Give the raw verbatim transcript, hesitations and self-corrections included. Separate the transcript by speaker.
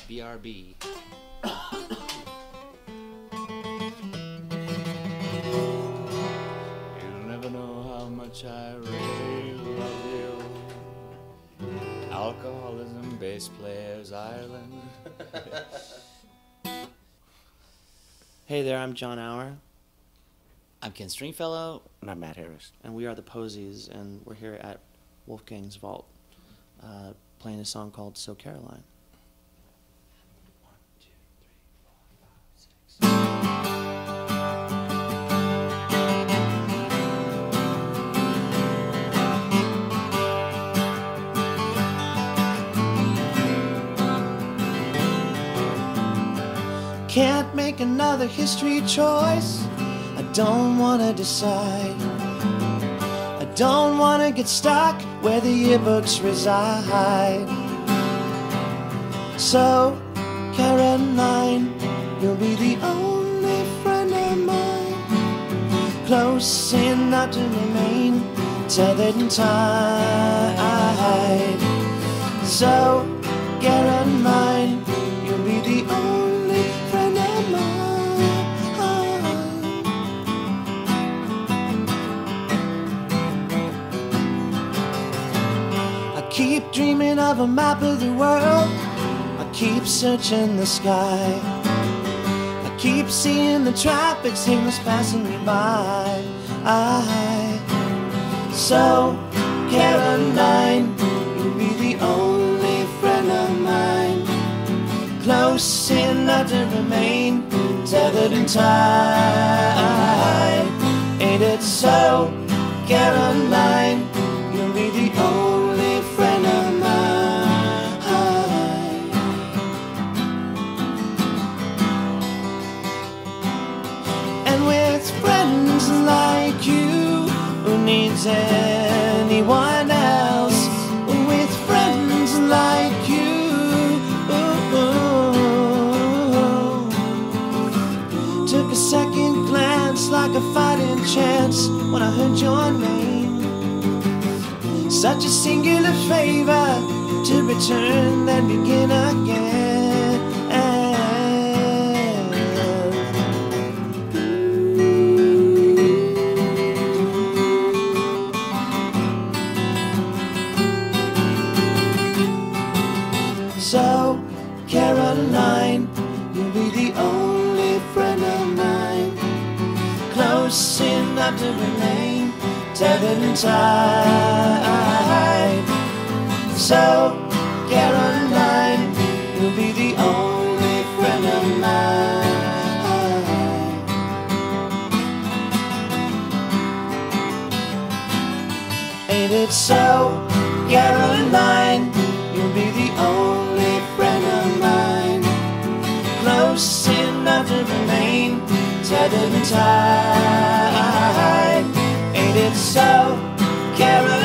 Speaker 1: B R B. You'll never know how much I really love you. Alcoholism, bass players, Ireland.
Speaker 2: Hey there, I'm John Auer.
Speaker 1: I'm Ken Stringfellow.
Speaker 3: And I'm Matt Harris.
Speaker 2: And we are the Posies, and we're here at Wolfgang's Vault, uh, playing a song called So Caroline.
Speaker 1: One, two, three, four, five, six.
Speaker 2: Can't make another history choice. I don't want to decide. I don't want to get stuck where the yearbooks reside. So, Caroline, you'll be the only friend of mine, close enough to remain tethered in time. So, Caroline, you'll be the only friend of mine. I keep dreaming of a map of the world. I keep searching the sky. I keep seeing the traffic signals passing me by. I, so, Caroline, you'll be the only friend of mine, close enough to remain tethered in time. Ain't it so, Caroline? You'll be the only friend of mine. And with friends like you, who needs anyone else? With friends like you, took a second glance like a fighting chance when I heard your name. Such a singular favor to return, then begin again. So, Caroline, you'll be the only friend of mine, close enough to remain tethered in time. So, Caroline, you'll be the only friend of mine. Ain't it so, Caroline? You'll be the only friend of mine, close enough to remain tethered in time. Ain't it so, Caroline?